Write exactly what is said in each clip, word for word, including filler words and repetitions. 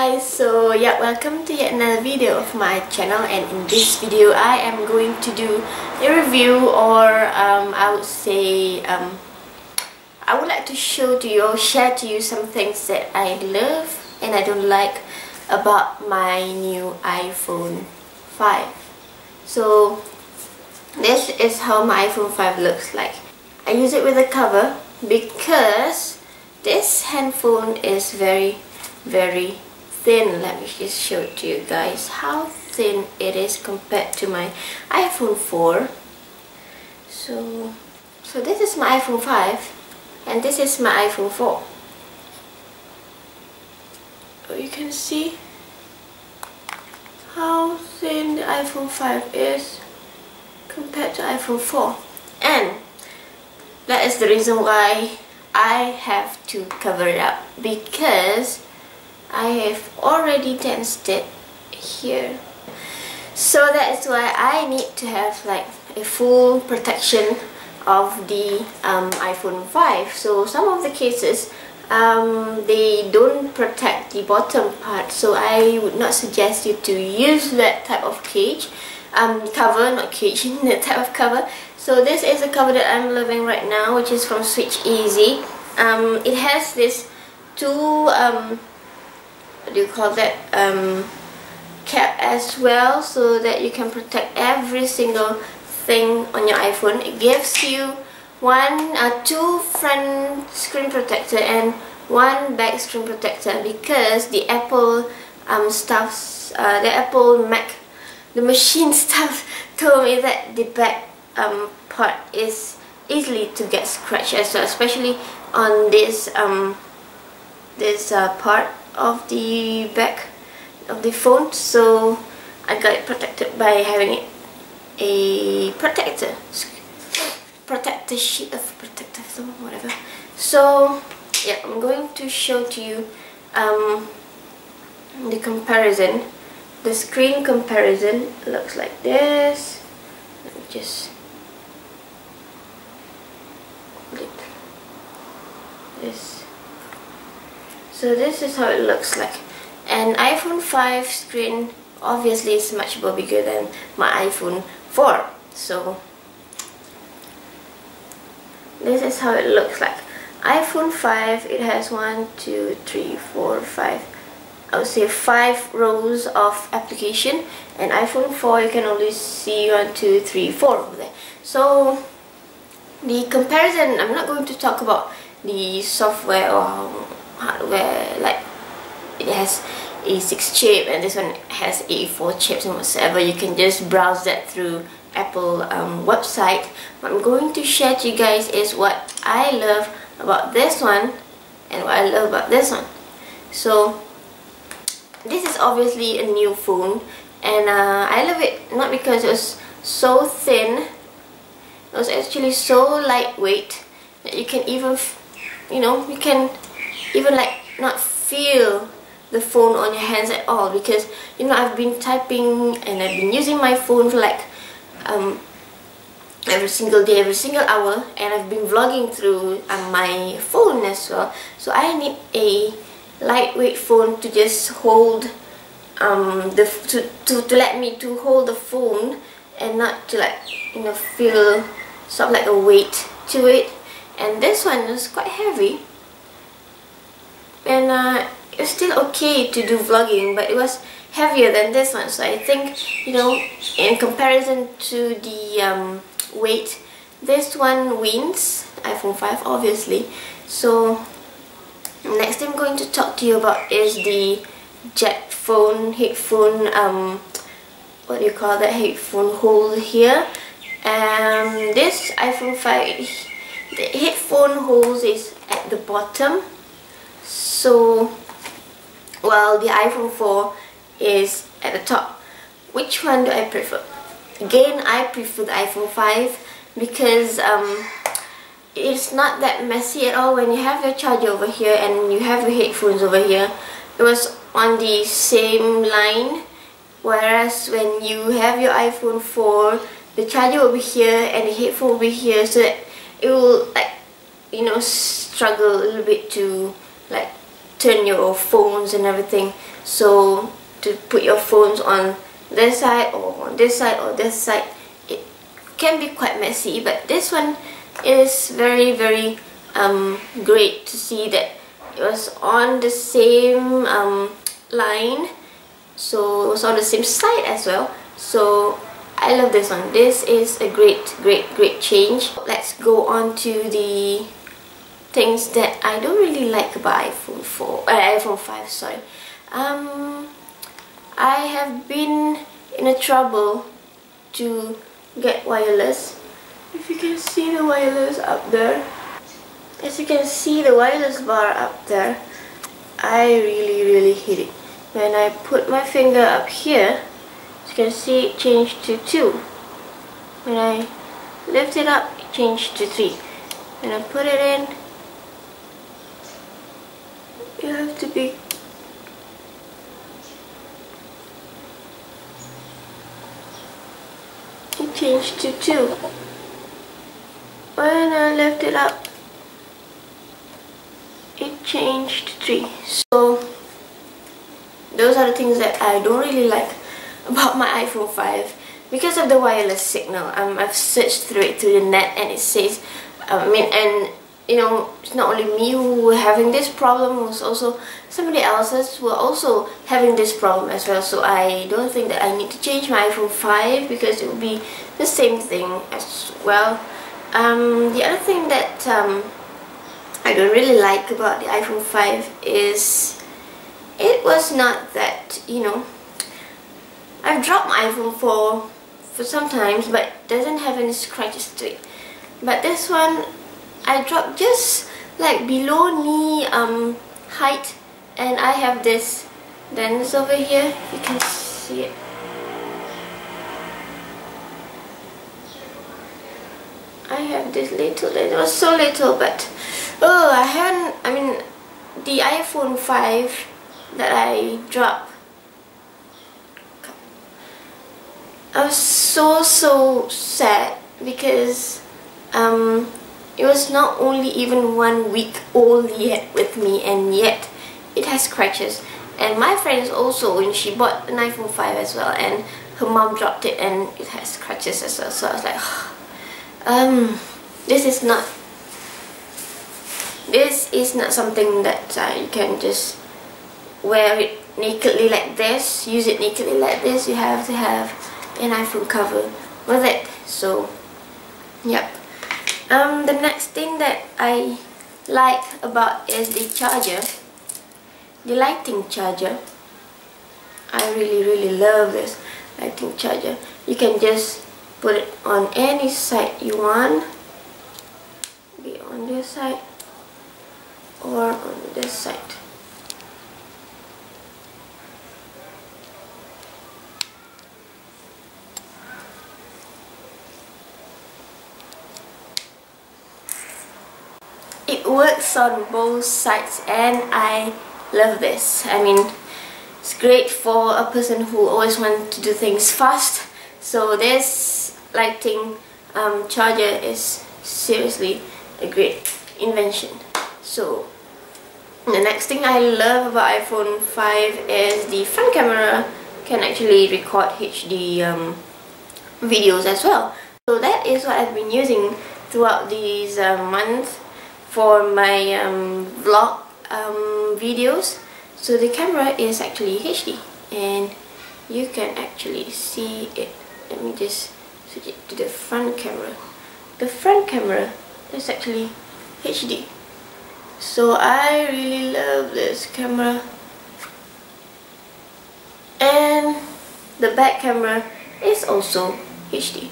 guys, so yeah, welcome to yet another video of my channel, and in this video I am going to do a review, or um, I would say um, I would like to show to you or share to you some things that I love and I don't like about my new iPhone five. So this is how my iPhone five looks like. I use it with a cover because this handphone is very very thin. Let me just show it to you guys how thin it is compared to my iPhone four. So so this is my iPhone five and this is my iPhone four. So you can see how thin the iPhone five is compared to iPhone four, and that is the reason why I have to cover it up, because I have already tensed it here. So that is why I need to have like a full protection of the um, iPhone five. So some of the cases um, they don't protect the bottom part, so I would not suggest you to use that type of cage um, cover, not cage, that type of cover. So this is a cover that I'm loving right now, which is from Switch Easy. Um, it has this two um, what do you call that, um, cap as well, so that you can protect every single thing on your iPhone. It gives you one, uh, two front screen protector and one back screen protector, because the Apple um, stuffs, uh, the Apple Mac, the machine stuff told me that the back um, part is easily to get scratched as well, especially on this um, this uh, part of the back of the phone. So I got it protected by having a protector protector sheet of protective film, whatever. So yeah, I'm going to show to you um, the comparison, the screen comparison. It looks like this. Let me just hold it. This. So this is how it looks like. An iPhone five screen obviously is much more bigger than my iPhone four. So this is how it looks like. iPhone five, it has one, two, three, four, five, I would say five rows of application, and iPhone four you can only see one, two, three, four over there. So the comparison, I'm not going to talk about the software or hardware, like it has a six chip and this one has a four chips and whatsoever. You can just browse that through Apple um, website. What I'm going to share to you guys is what I love about this one and what I love about this one. So this is obviously a new phone, and uh, I love it not because it was so thin. It was actually so lightweight that you can even, you know, you can even like not feel the phone on your hands at all, because you know I've been typing and I've been using my phone for like um, every single day, every single hour, and I've been vlogging through um, my phone as well. So I need a lightweight phone to just hold um, the to, to, to let me to hold the phone and not to like, you know, feel sort of like a weight to it. And this one is quite heavy, and uh, it's still okay to do vlogging, but it was heavier than this one. So I think, you know, in comparison to the um, weight, this one wins iPhone five obviously. So next thing I'm going to talk to you about is the jet phone headphone, um, what do you call that, headphone hole here. Um, this iPhone five, the headphone holes is at the bottom, so while the iPhone four is at the top. Which one do I prefer? Again, I prefer the iPhone five because um, it's not that messy at all. When you have your charger over here and you have your headphones over here, it was on the same line, whereas when you have your iPhone four, the charger will be here and the headphone will be here, so that it will, like, you know, struggle a little bit to like turn your phones and everything. So to put your phones on this side or on this side or this side, it can be quite messy, but this one is very very um, great to see that it was on the same um, line, so it was on the same side as well. So I love this one. This is a great great great change. Let's go on to the things that I don't really like about iPhone four, uh, iPhone five, sorry. Um, I have been in a trouble to get wireless. If you can see the wireless up there, as you can see the wireless bar up there, I really really hate it. When I put my finger up here, as you can see it changed to two. When I lift it up, it changed to three. When I put it in, you have to be it changed to two. When I lift it up, it changed to three. So those are the things that I don't really like about my iPhone five because of the wireless signal. Um, I've searched through it through the net, and it says, I mean, and you know, it's not only me who were having this problem, it was also somebody else's who are also having this problem as well. So I don't think that I need to change my iPhone five because it will be the same thing as well. Um, the other thing that um, I don't really like about the iPhone five is it was not that, you know, I've dropped my iPhone four for some times, but it doesn't have any scratches to it. But this one, I dropped just like below knee um, height, and I have this dents over here, if you can see it. I have this little, it was so little, but oh, I haven't, I mean, the iPhone five that I dropped, I was so so sad because um, it was not only even one week old yet with me, and yet it has scratches. And my friends also, when she bought an iPhone five as well, and her mom dropped it and it has scratches as well. So I was like, um, this is not this is not something that uh, you can just wear it nakedly like this, use it nakedly like this. You have to have an iPhone cover with it. So yep. Um, the next thing that I like about is the charger, the lighting charger. I really really love this lighting charger. You can just put it on any side you want, be on this side or on this side. It works on both sides, and I love this. I mean, it's great for a person who always wants to do things fast. So this lighting um, charger is seriously a great invention. So the next thing I love about iPhone five is the front camera can actually record H D um, videos as well. So that is what I've been using throughout these uh, months for my um, vlog um, videos. So the camera is actually H D, and you can actually see it. Let me just switch it to the front camera. The front camera is actually H D. So I really love this camera. And the back camera is also H D.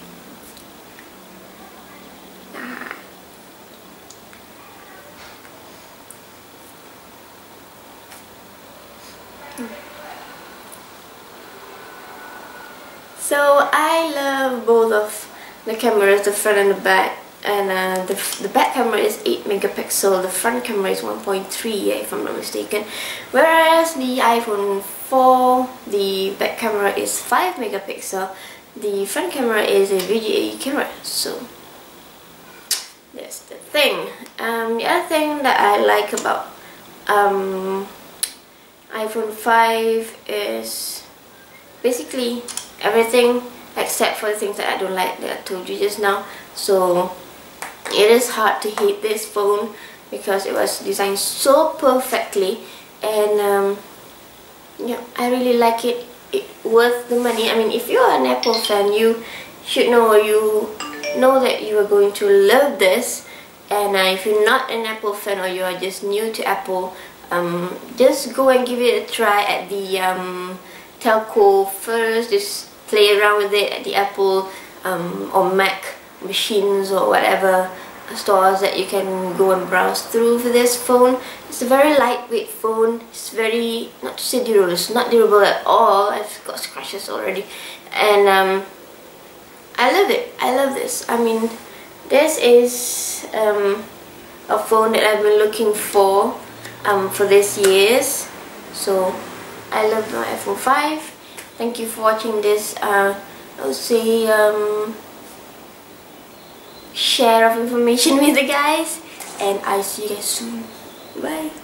So I love both of the cameras, the front and the back. And uh, the, the back camera is eight megapixel, the front camera is one point three if I'm not mistaken. Whereas the iPhone four, the back camera is five megapixel, the front camera is a V G A camera. So that's the thing. Um, the other thing that I like about um, iPhone five is basically everything except for the things that I don't like that I told you just now. So it is hard to hate this phone because it was designed so perfectly, and um, yeah, I really like it. It worth the money. I mean, if you're an Apple fan, you should know, or you know that you are going to love this. And uh, if you're not an Apple fan, or you are just new to Apple, um, just go and give it a try at the um, telco first. Just play around with it at the Apple um, or Mac machines or whatever stores that you can go and browse through for this phone. It's a very lightweight phone. It's very, not to say durable, it's not durable at all. I've got scratches already, and um, I love it. I love this. I mean, this is um, a phone that I've been looking for um, for this years. So I love my iPhone five. Thank you for watching this. Uh, I would say um, share of information with the guys, and I see you guys soon. Bye.